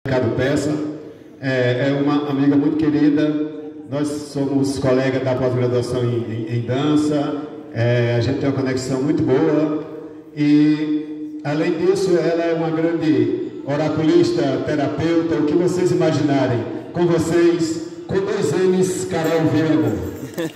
Ricardo Peça, é uma amiga muito querida. Nós somos colegas da pós-graduação em dança, a gente tem uma conexão muito boa e, além disso, ela é uma grande oraculista, terapeuta, o que vocês imaginarem. Com vocês, com 2 N's, Carol Viana.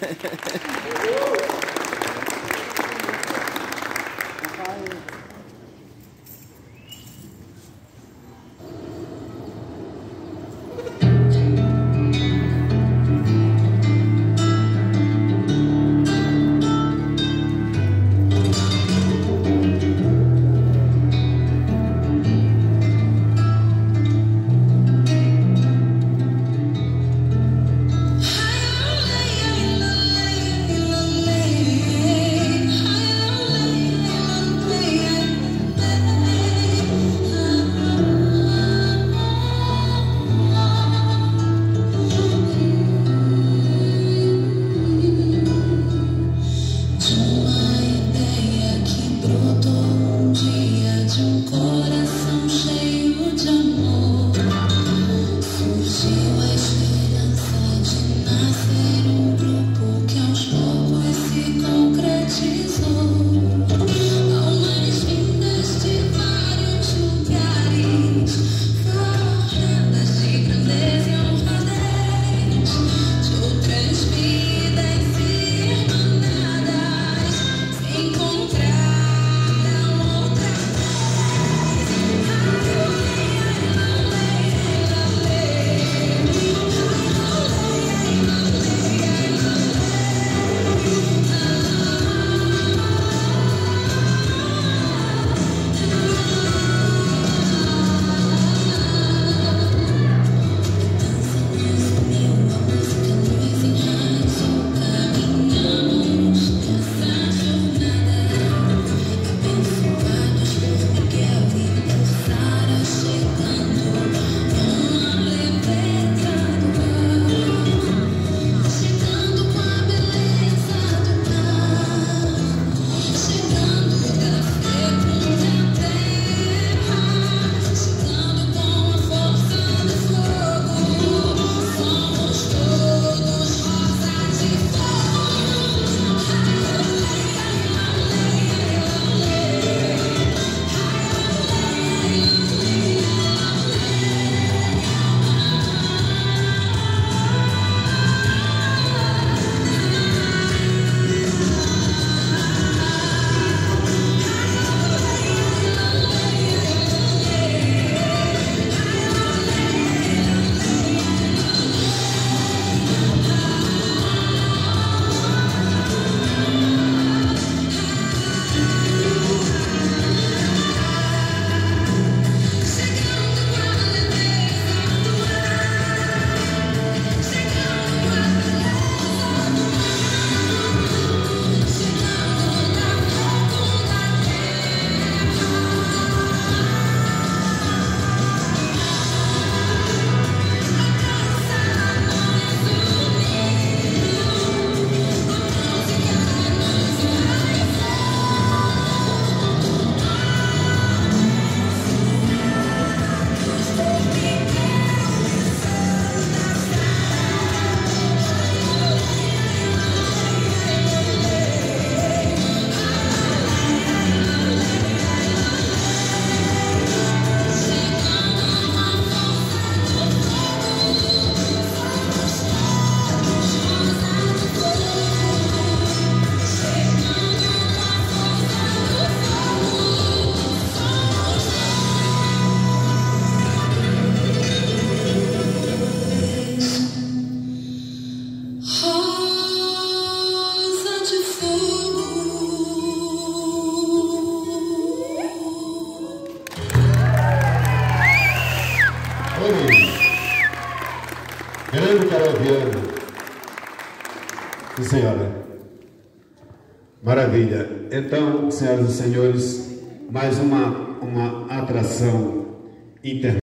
Grande Carol Viana. Sim, senhora. Maravilha. Então, senhoras e senhores, mais uma atração internacional.